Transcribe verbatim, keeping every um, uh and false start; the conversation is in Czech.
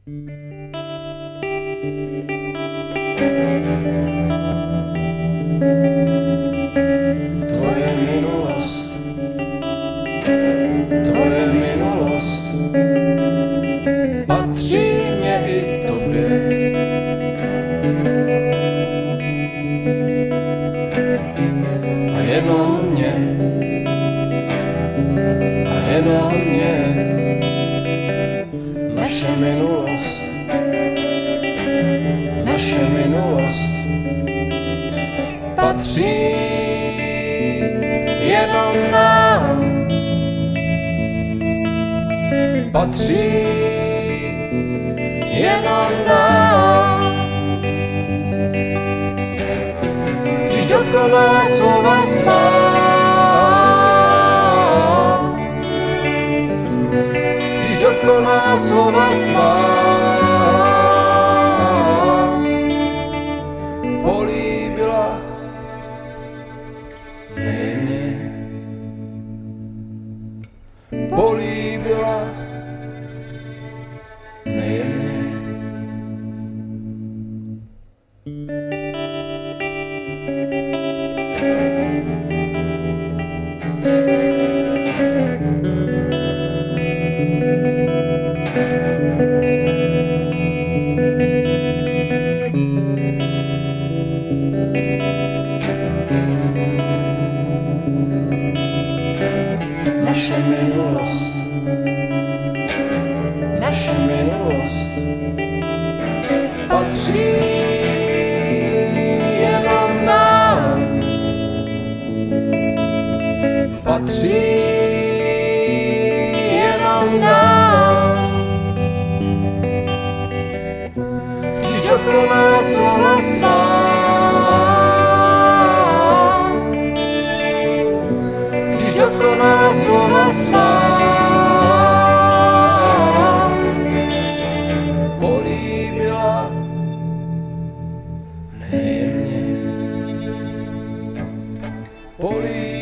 Tvoje minulost, tvoje minulost patří mě i tobě. A jenom mě, a jenom mě, naše minulost, naše minulost patří jenom nám, patří jenom nám. Když dokonalá slova svá, když dokonalá slova svá políbila nejmě, políbila nejmě. Naše minulost, naše minulost patří jenom nám, patří jenom nám. Když dokonalá slova svá, když dokonalá slova svá políbila nejjemně, políbila